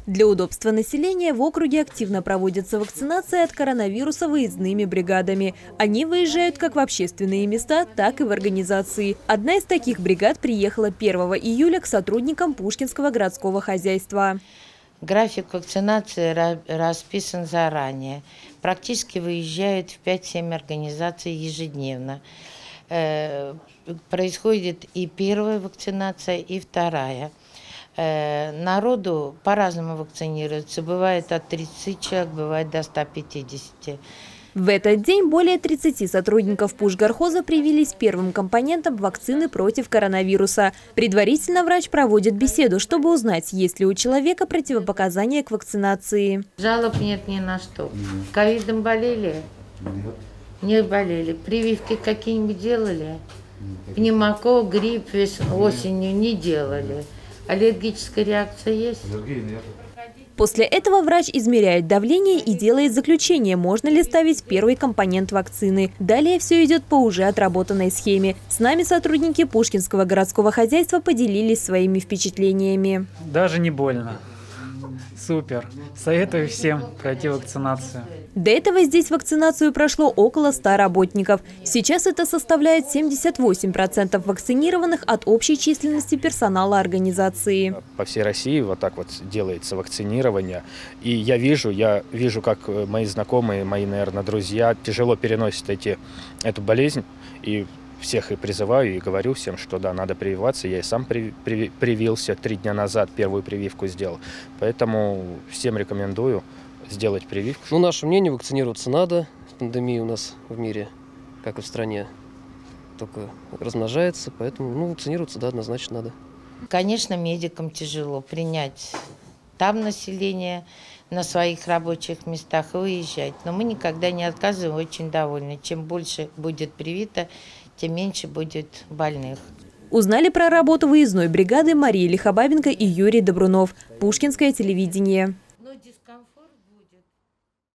Для удобства населения в округе активно проводится вакцинация от коронавируса выездными бригадами. Они выезжают как в общественные места, так и в организации. Одна из таких бригад приехала 1 июля к сотрудникам Пушкинского городского хозяйства. График вакцинации расписан заранее. Практически выезжают в 5-7 организаций ежедневно. Происходит и первая вакцинация, и вторая. Народу по-разному вакцинируется. Бывает от 30 человек, бывает до 150. В этот день более 30 сотрудников Пушгорхоза привились первым компонентом вакцины против коронавируса. Предварительно врач проводит беседу, чтобы узнать, есть ли у человека противопоказания к вакцинации. Жалоб нет ни на что. Ковидом болели? Нет. Не болели. Прививки какие-нибудь делали? Пневмокок, грипп осенью не делали. Аллергическая реакция есть? Аллергии нет. После этого врач измеряет давление и делает заключение, можно ли ставить первый компонент вакцины. Далее все идет по уже отработанной схеме. С нами сотрудники Пушкинского городского хозяйства поделились своими впечатлениями. Даже не больно. Супер. Советую всем пройти вакцинацию. До этого здесь вакцинацию прошло около 100 работников. Сейчас это составляет 78% вакцинированных от общей численности персонала организации. По всей России вот так вот делается вакцинирование. И я вижу, как мои знакомые, мои, наверное, друзья тяжело переносят эту болезнь. И всех и призываю, и говорю всем, что да, надо прививаться. Я и сам привился 3 дня назад, первую прививку сделал. Поэтому всем рекомендую сделать прививку. Ну, наше мнение, вакцинироваться надо. Пандемия у нас в мире, как и в стране, только размножается. Поэтому вакцинироваться, да, однозначно надо. Конечно, медикам тяжело принять там население на своих рабочих местах и уезжать. Но мы никогда не отказываем, очень довольны. Чем больше будет привито, тем меньше будет больных. Узнали про работу выездной бригады Мария Лихобабенко и Юрий Добрунов. Пушкинское телевидение.